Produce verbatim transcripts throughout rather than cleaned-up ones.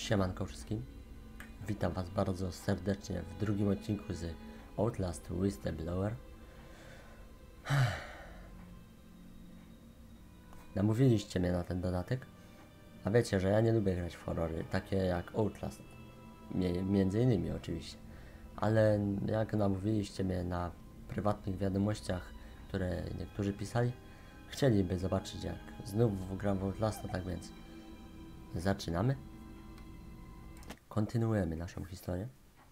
Siemanko wszystkim. Witam was bardzo serdecznie w drugim odcinku z Outlast Whistleblower. Namówiliście mnie na ten dodatek, a wiecie, że ja nie lubię grać w horrory, takie jak Outlast. Między innymi oczywiście. Ale jak namówiliście mnie na prywatnych wiadomościach, które niektórzy pisali, chcieliby zobaczyć, jak znów gram w Outlasta, tak więc zaczynamy. Kontynuujemy naszą historię.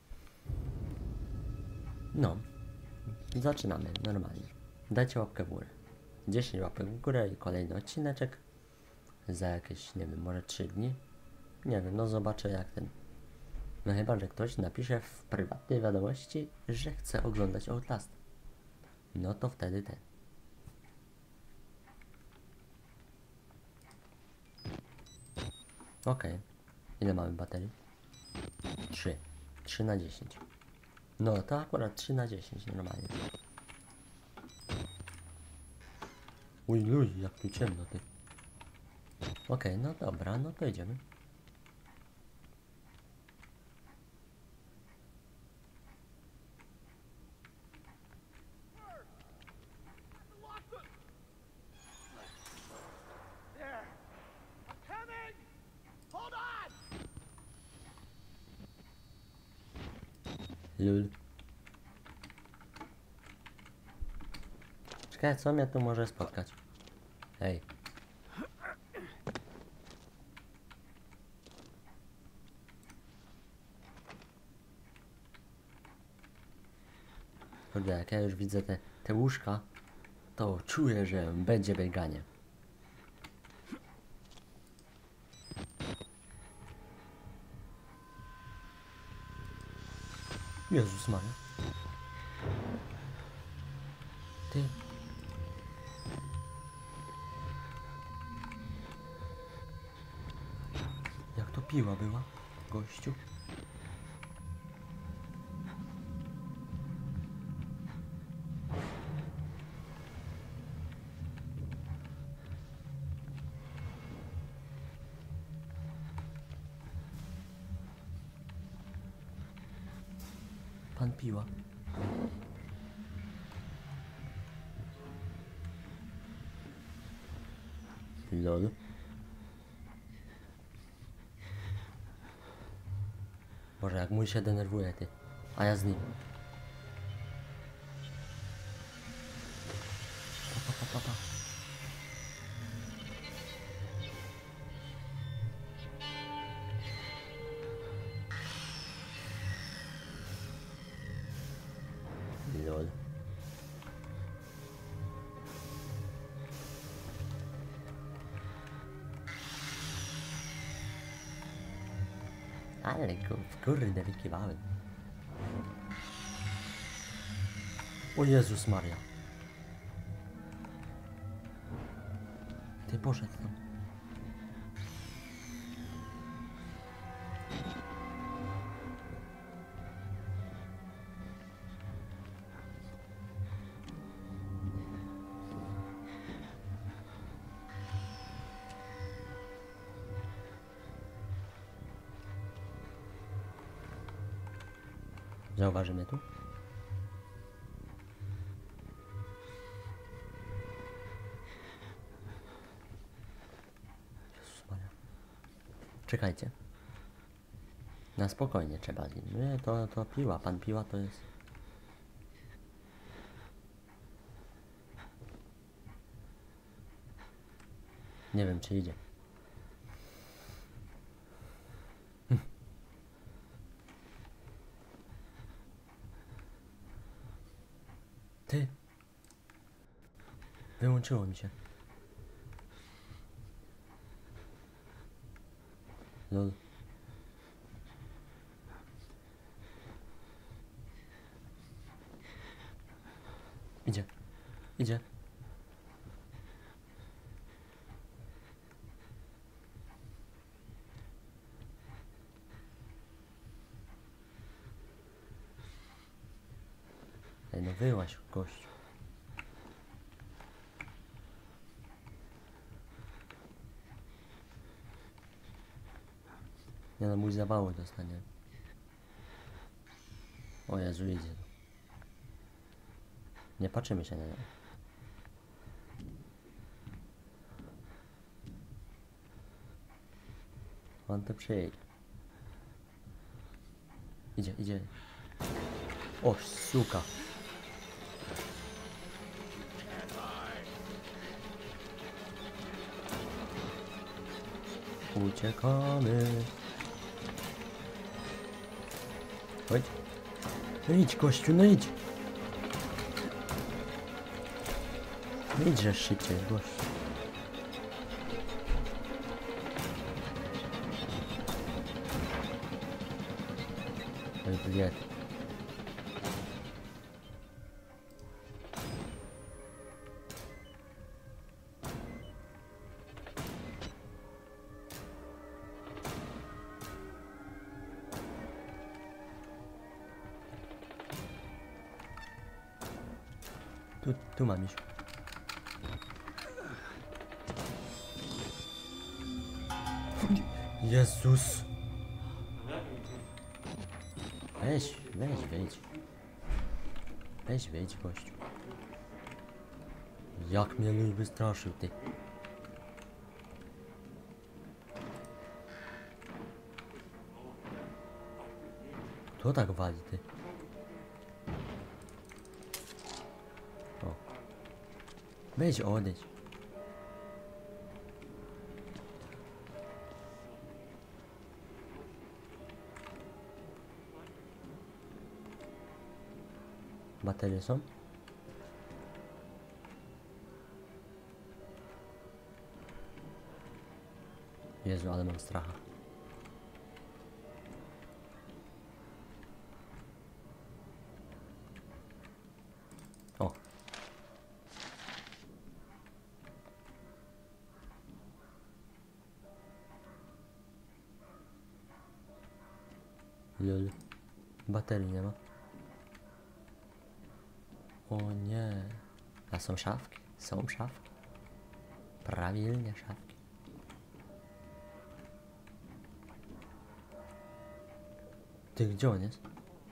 No, zaczynamy normalnie. Dajcie łapkę w górę. dziesięć łapek w górę i kolejny odcineczek. Za jakieś, nie wiem, może trzy dni. Nie wiem, no zobaczę jak ten. No chyba, że ktoś napisze w prywatnej wiadomości, że chce oglądać Outlast. No to wtedy ten. Okej. Okay. Ile mamy baterii? trzy. trzy na dziesięć. No to akurat trzy na dziesięć normalnie. Uj, luj, jak tu ciemno ty. Okej, okay, no dobra, no to idziemy. Lul. Czekaj, co mnie tu może spotkać? Hej. Kurde, jak ja już widzę te, te łóżka, to czuję, że będzie bieganie. Jezus Maria. Ty. Jak to piła była, gościu? Pan piła. Lol. Boże, jak mój się denerwuje, ty. A ja z nim. Pa, pa, pa, pa, pa. Lol. Ale go w kurde wykiwałem. O Jezus Maria. Ty poszedł tam. Zauważy mnie tu? Jezus Maria. Czekajcie. Na spokojnie trzeba z nim. Nie, to, to piła. Pan piła to jest... Nie wiem czy idzie. Ty! Wyłączyło mi się. Lol. Idzie. Idzie. Ej, no wyłaź, gościu. Nie no, mój zawału dostanie. O Jezu, idzie. Nie patrzymy się na niego. On to przyjedzie. Idzie, idzie. O, suka. Uciekamy. Chodź. No idź, gościu, no idź. No idźże szybciej, gościu. Oj, bilet. Tu, tu mam iść. Jezus. Weź, weź, wejdź. Weź, wejdź, gościu. Jak mnie Luj wystraszył, ty. Kto tak wali, ty? O. Wejdź, odejdź. Baterie są? Jezu, ale mam stracha. O. Lol. Baterii nie ma. O nie. A są szafki? Są szafki. Prawilnie szafki. Ty, gdzie on jest?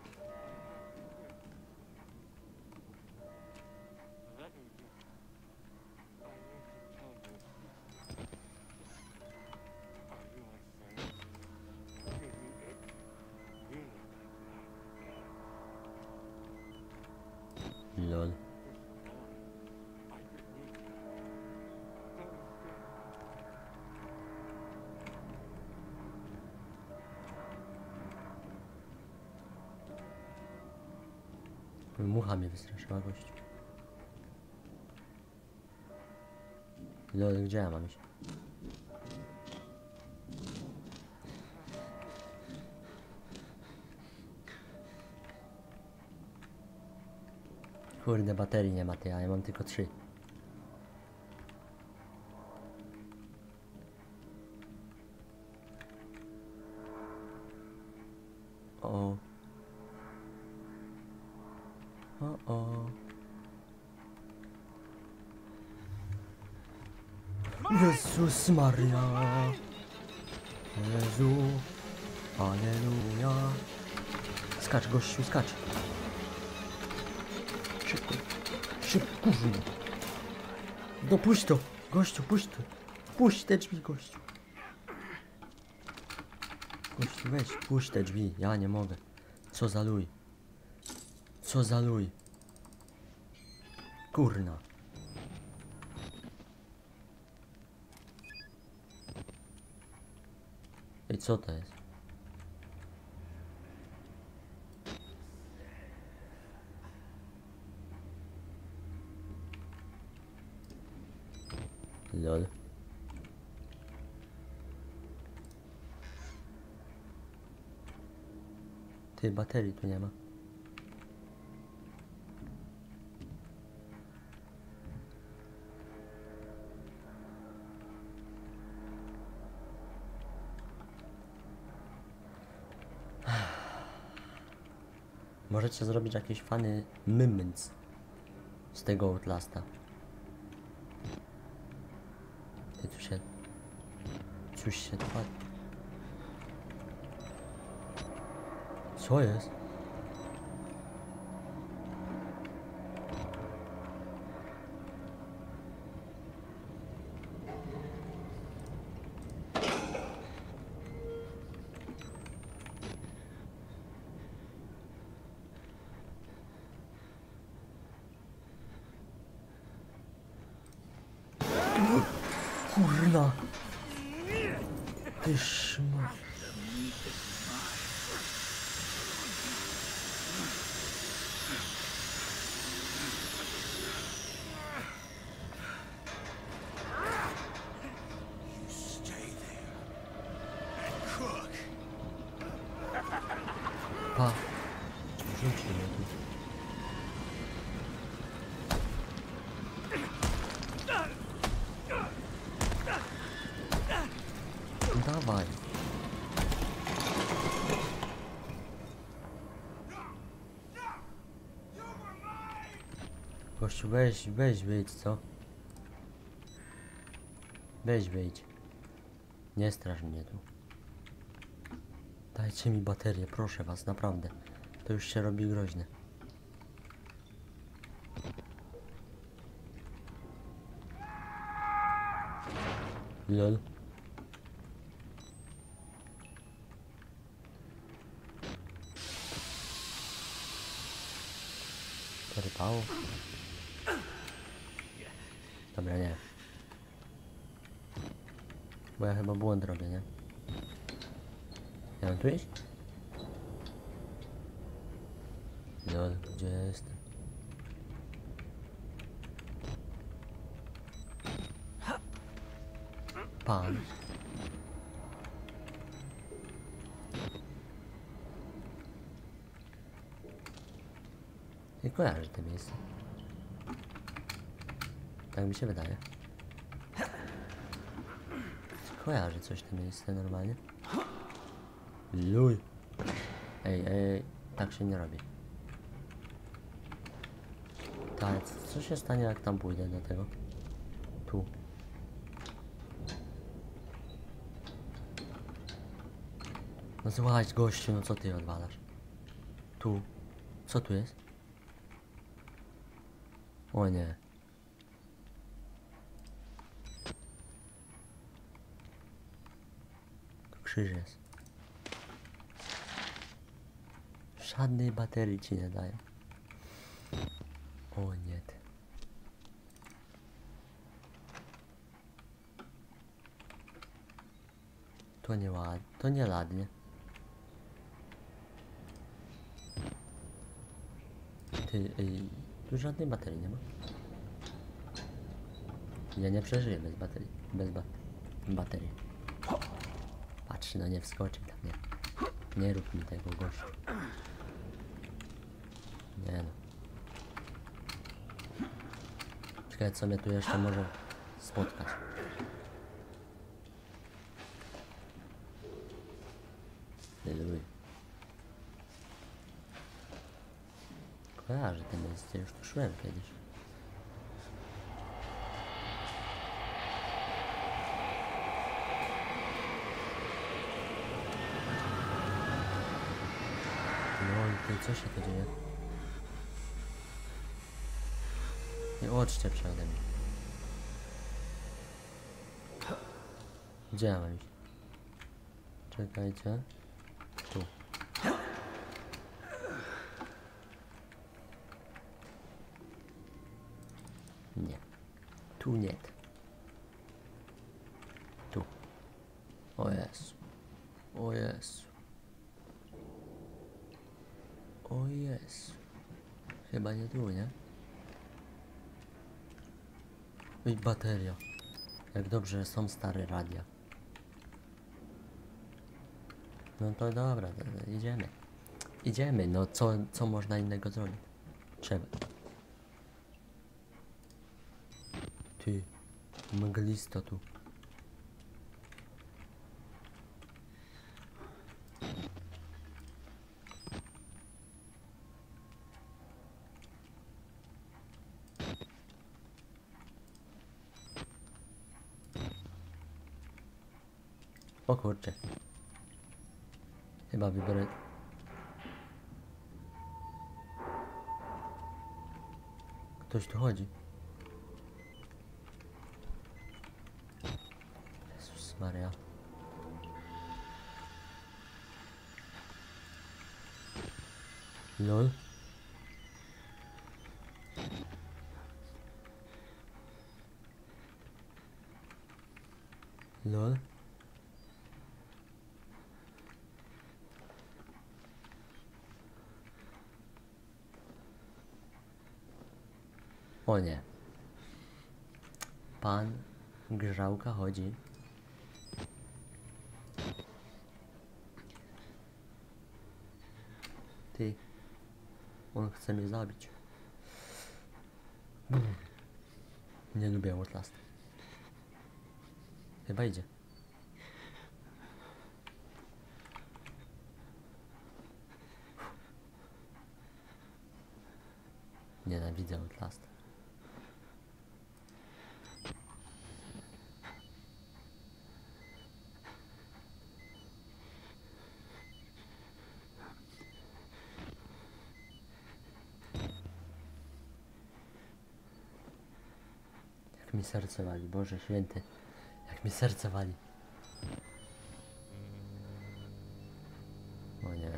Lol. Mucha mnie wystraszyła, gościu. Lol, gdzie ja mam iść? Kurde, baterii nie ma, ty, a ja mam tylko trzy. O. O, o. Jezus Maria. Jezu. Aleluja. Skacz, gościu, skacz. Szybko. Szybko, kurwa. No puść to. Gościu, puść to. Puść te drzwi, gościu. Gościu, weź, puść te drzwi. Ja nie mogę. Co za luj. Co za luj. Kurna. I co to jest? Lol. Ty, baterii tu nie ma. Możecie zrobić jakieś fany moments z tego Outlasta. Ty tu się... Coś się twa... Co jest? Kurna! Ty szma... Pa! Rzuci mnie tu. Dawaj. Gościu, weź, weź wyjdź, co? Weź wyjdź. Nie straż mnie tu. Dajcie mi baterię, proszę was, naprawdę. To już się robi groźne. Lol. Porypało. Dobra, nie. Bo ja chyba błąd robię, nie? Ja mam tu iść? Lol, gdzie jestem? Pan. Nie kojarzę to miejsce. Tak mi się wydaje. Kojarzę coś to miejsce normalnie. Luj. Ej, ej, tak się nie robi. Tak, co się stanie jak tam pójdę do tego? Tu. No złaź gościu, no co ty odwalasz? Tu. Co tu jest? O nie. Tu krzyż jest. Żadnej baterii ci nie daje. O nie. To nie ładnie. To nie ładnie. Ty, ej, tu żadnej baterii nie ma. Ja nie przeżyję bez baterii. Bez ba baterii. Patrz, no nie wskoczy tam, nie. Nie rób mi tego, gościu. Nie no. Czekaj, co mnie tu jeszcze może spotkać. Luj. Kojarzę to miejsce, już tu szłem kiedyś. No i ty, co się tu dzieje? Nie odczep się ode mnie. Gdzie ja mam iść? Czekajcie. Tu. Nie. Tu nie. Tu. O Jezu. O Jezu. O Jezu. Chyba nie tu, nie? I bateria. Jak dobrze są stare radia. No to dobra, to, to idziemy. Idziemy, no co, co można innego zrobić? Trzeba. Ty, mglista tu. O kurczę. Chyba wybiorę... Ktoś tu chodzi. Jezus Maria. Lol. Lol. O nie. Pan Grzałka chodzi. Ty. On chce mnie zabić. Bum. Nie lubię Outlast. Chyba idzie. Nienawidzę Outlast. Jak mi serce wali, Boże Święty. Jak mi serce wali. O nie.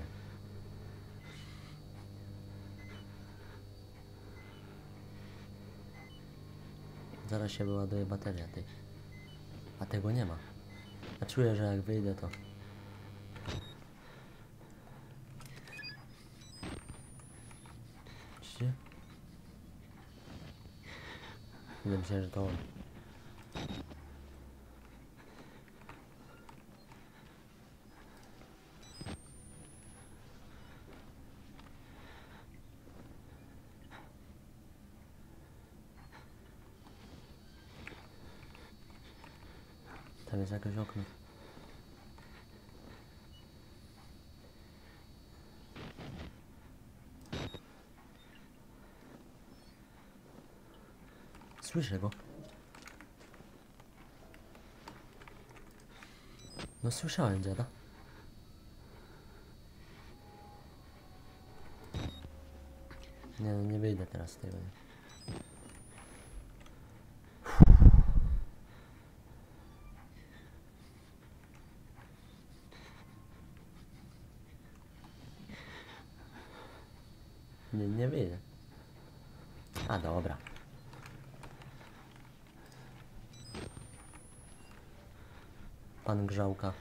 Zaraz się wyładuje bateria tej. A tego nie ma. A czuję, że jak wyjdę to... Widzicie? Nie myślę, że to on. Tam jest jakieś okno. Słyszę go. No słyszałem dziada. Nie no, nie wyjdę teraz z tego. Nie, nie wyjdę. A dobra. Pan Grzałka.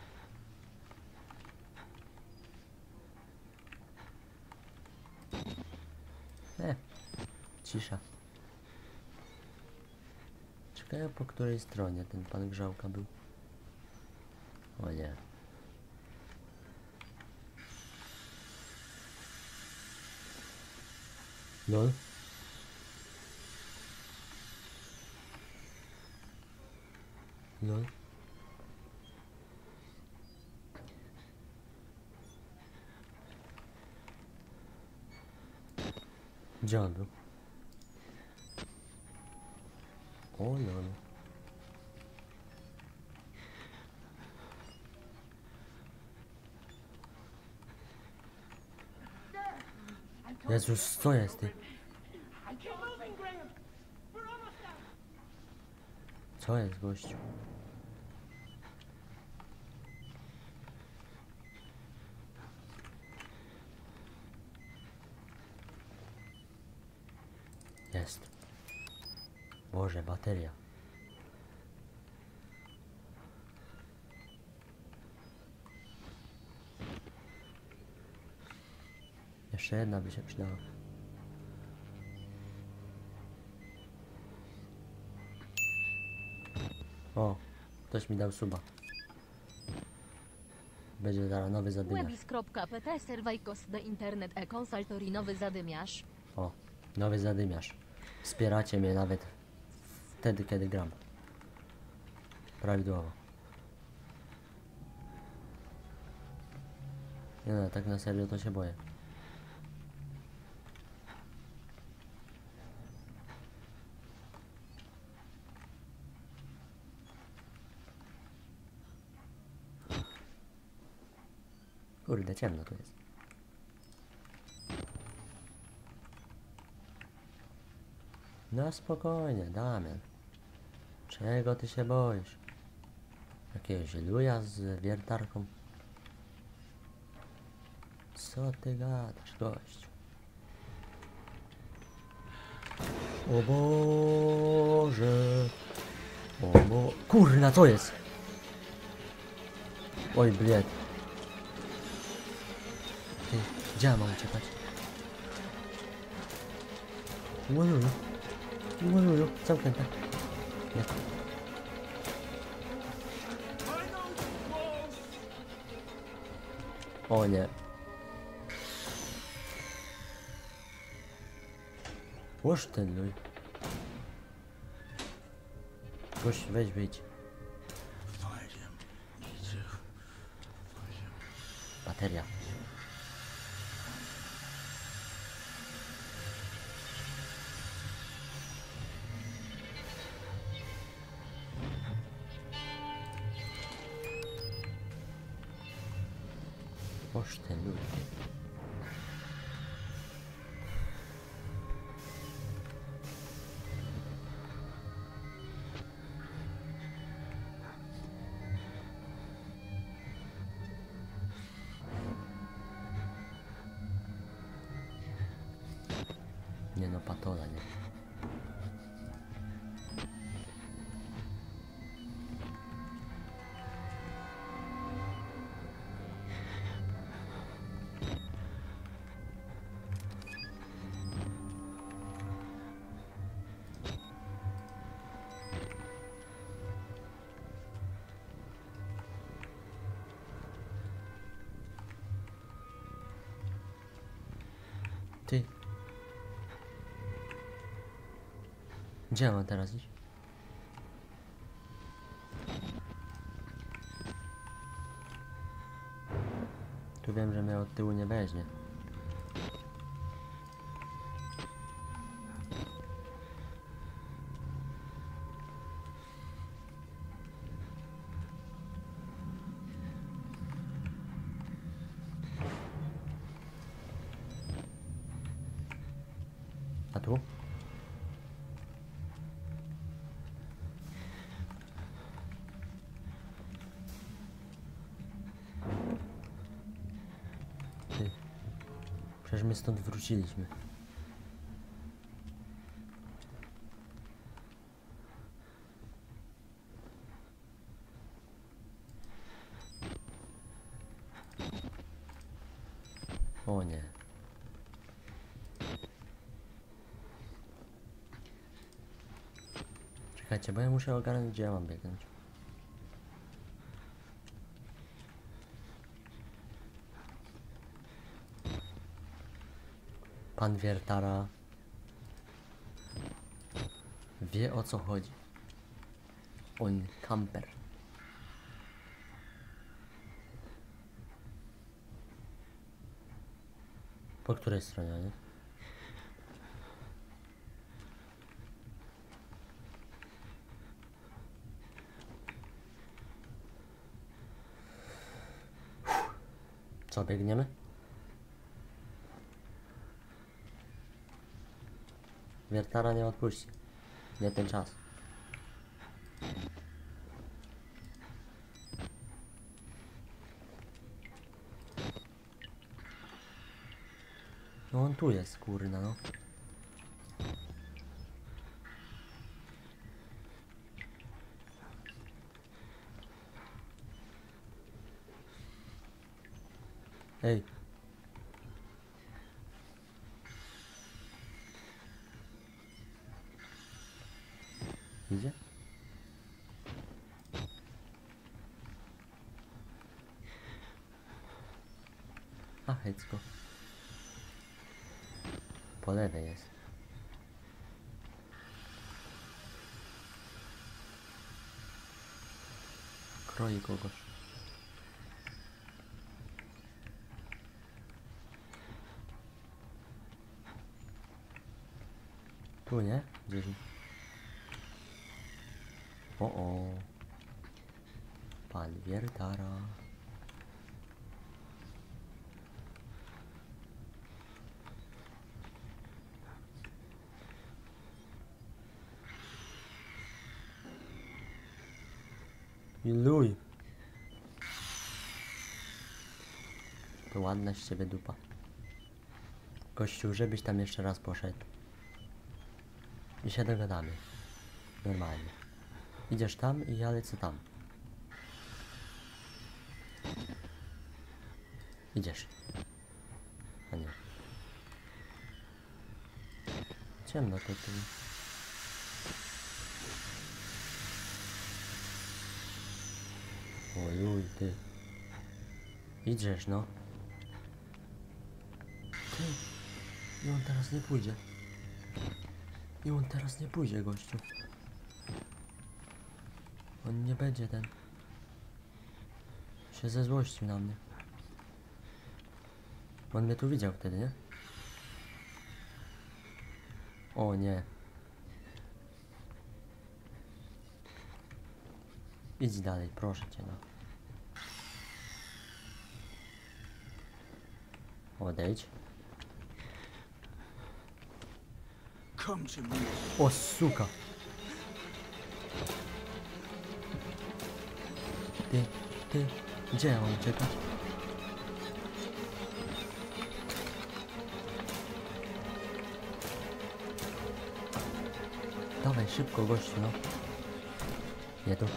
E, cisza. Ciekawe, po której stronie ten pan Grzałka był. O nie. Lol. Lol. Gdzie on był? O lol. Jezus, co jest ty? Co jest, gościu? Jest. Boże, bateria. Jeszcze jedna by się przydała. O, ktoś mi dał suba. Będzie zaraz nowy zadymiarz. Webis.pt Servajkos de Internet e Consultory nowy zadymiarz. O, nowy zadymiarz. Wspieracie mnie nawet wtedy, kiedy gram. Prawidłowo. Nie no, tak na serio to się boję. Kurde, ciemno tu jest. No spokojnie, Damian. Czego ty się boisz? Jakiegoś luja z wiertarką? Co ty gadasz, gościu? O Boże! O bo... Kurna, co jest? Oj, bliet. Ty, gdzie ja mam uciekać? Łojuju. Łojuju, zamknięte. Nie. O nie. Łoż ten luj. Gość, weź wyjdź. Bateria. Łoż ten luj. Nie no, patola, nie. Ty. Gdzie ja mam teraz iść? Tu wiem, że mnie od tyłu nie weźmie. A tu? Ty. Przecież my stąd wróciliśmy. O nie. Czekajcie, bo ja muszę ogarnąć, gdzie ja mam biegnąć. Pan wiertara wie, o co chodzi. On kamper. Po której stronie, nie? Co, biegniemy? Wiertara nie odpuści. Nie ten czas. No on tu jest, kurna, no. Ej. Idzie? A, hecko. Po lewej jest. Kroi kogoś. Tu nie? Gdzieś. O o. Pan wiertara. I luj. To ładna z ciebie dupa. Gościu, żebyś tam jeszcze raz poszedł. I się dogadamy. Normalnie. Idziesz tam i ja lecę tam. Idziesz. A nie. Ciemno to tu. Ojuj, ty. Idziesz, no. Ty. I on teraz nie pójdzie. I on teraz nie pójdzie, gościu. On nie będzie ten. Się zezłościł na mnie. On mnie tu widział wtedy, nie? O nie. Idź dalej, proszę cię, no. Odejdź. O suka. Ty, ty, gdzie ja mam uciekać? Dawaj szybko, gościu, no. Nie tu.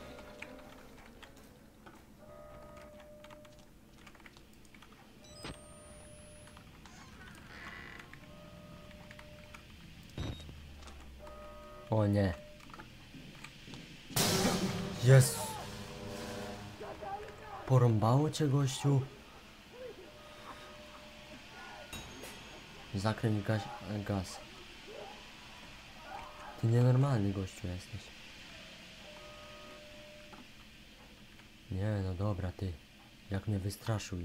O nie. Jezu. Porąbało cię, gościu. Zakręć gaz. gaz. Ty nienormalny, gościu, jesteś. Nie, no dobra, ty. Jak mnie wystraszył.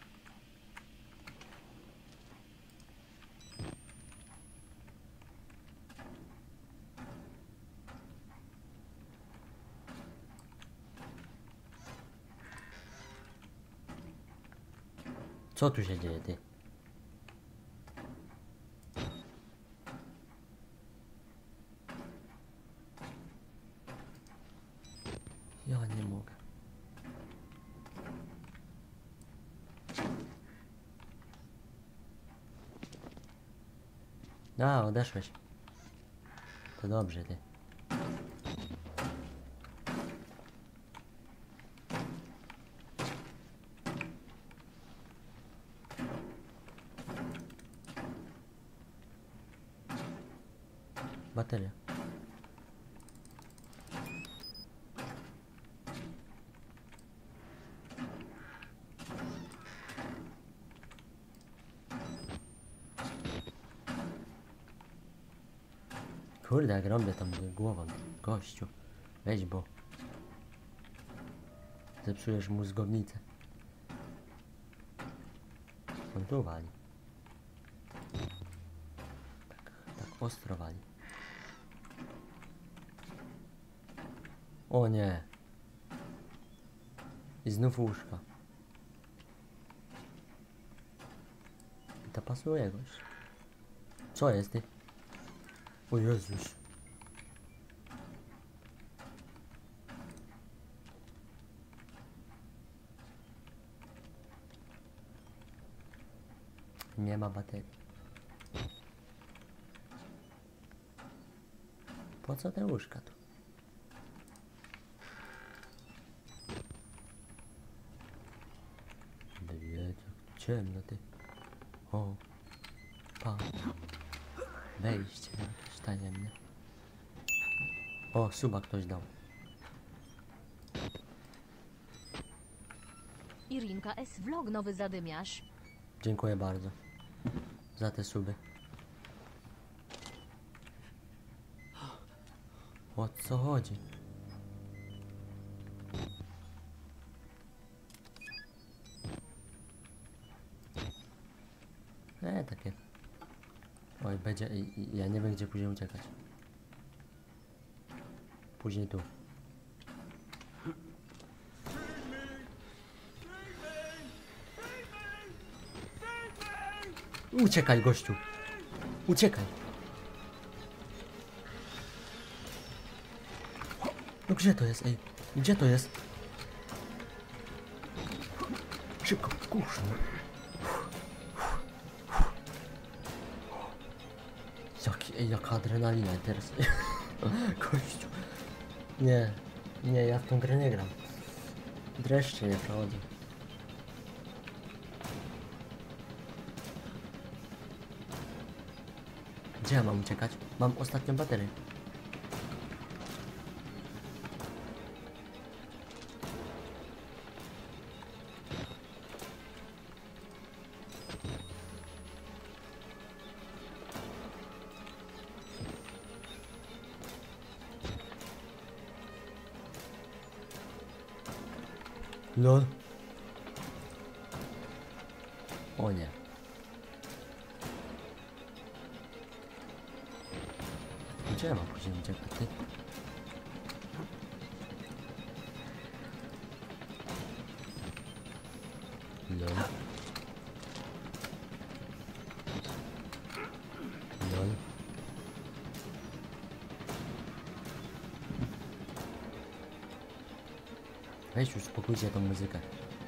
Co tu się dzieje, ty? Ja nie mogę. A, odeszłeś. To dobrze, ty. Bateria. Kurde, jak robię tam głową, gościu. Weź, bo zepsujesz mózgownicę. On tu wali. Tak, tak ostro wali. O nie. I znów łóżka. I to pasuje, gość. Co jest, ty? O Jezus. Nie ma baterii. Po co te łóżka tu? Ciemno, ty. O. Pa. Wejście jakieś tajemne. O, suba ktoś dał. Irinka S. Vlog, nowy zadymiarz. Dziękuję bardzo za te suby. O co chodzi? E, takie. Oj, będzie. i- i- Ja nie wiem, gdzie później uciekać. Później tu. Uciekaj, gościu. Uciekaj. No gdzie to jest, ej? Gdzie to jest? Szybko, kurczę. Jaki, ej, jaka adrenalina teraz. Kościół. Nie, nie, ja w tą grę nie gram. Dreszcze nie przechodzę. Gdzie ja mam uciekać? Mam ostatnią baterię. Lol. O nie. Gdzie ja mam później uciekać, ty? Lol. Lol. Weź już spokójcie tą muzykę.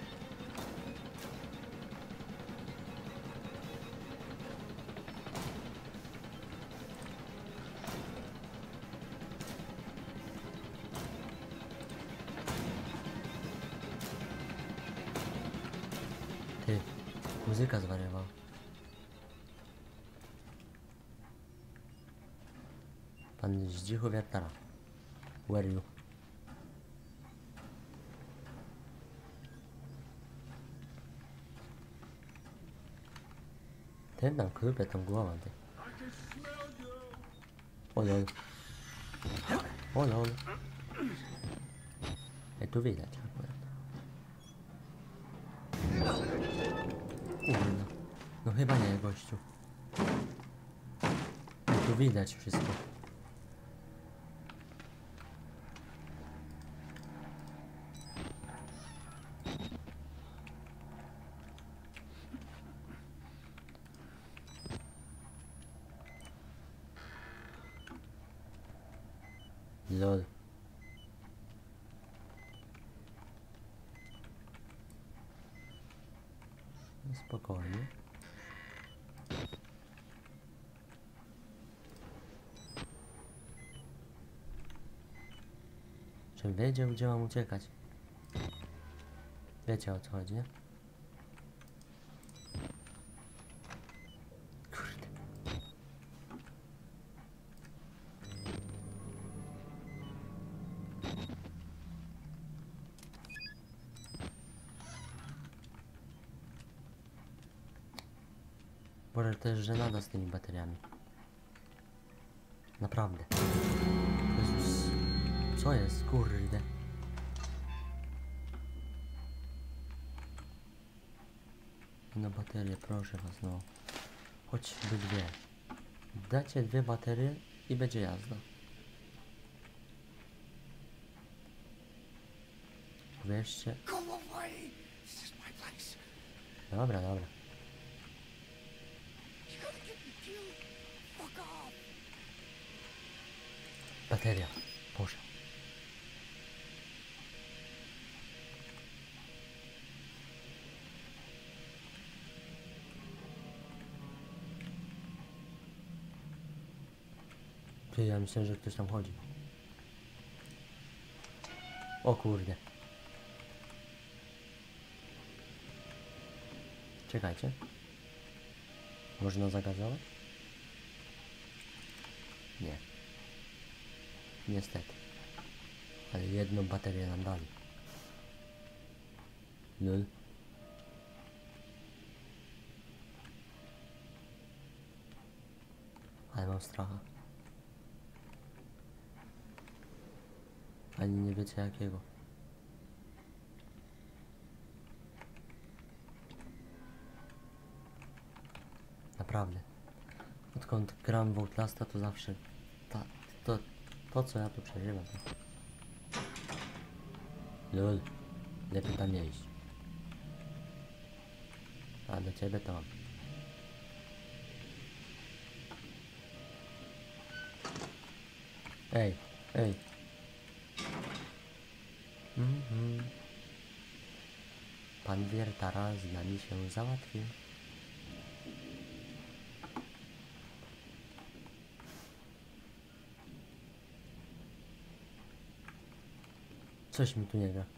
Ty, muzyka zwariowała. Pan Zdzichu Wiertara. Where you? Ten tam klupie tą głową, ty. O lol. O lol. Ej, tu widać akurat. Kurno. No chyba nie, gościu. Ej, tu widać wszystko. Lol. Spokojnie. Żebym wiedział, gdzie mam uciekać. Wiecie, o co chodzi, nie? Kurde. Boże, to jest żenada z tymi bateriami. Naprawdę. Jezus. Co jest? Kurde. Na baterię, proszę was, no. Choćby dwie. Dacie dwie baterie i będzie jazda. Wierzcie. Dobra, dobra. Bateria. Boże. Ty, ja myślę, że ktoś tam chodzi. O kurde. Czekajcie. Można zagazować? Nie. Niestety. Ale jedną baterię nam dali. Lul. Ale mam stracha. Ani nie wiecie jakiego. Naprawdę. Odkąd gram w Outlasta, to zawsze ta, to, to co ja tu przeżywam. Lul. Lepiej tam nie iść. A do ciebie to mam. Ej, ej. Mhm. Pan Wiertara z nami się załatwił. Coś mi tu nie gra.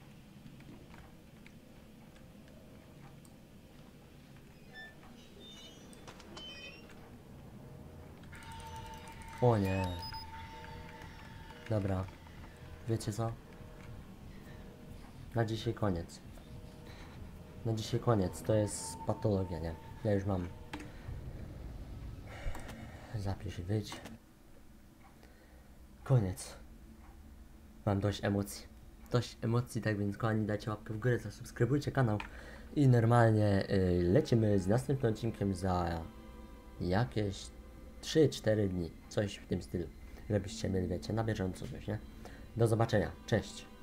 O nie. Dobra. Wiecie co? Na dzisiaj koniec. Na dzisiaj koniec. To jest patologia, nie? Ja już mam. Zapisz i wyjdź. Koniec. Mam dość emocji. Dość emocji, tak więc kochani, dajcie łapkę w górę, zasubskrybujcie kanał. I normalnie y, lecimy z następnym odcinkiem za jakieś trzy cztery dni. Coś w tym stylu. Żebyście mieli, wiecie, na bieżąco coś, nie? Do zobaczenia. Cześć.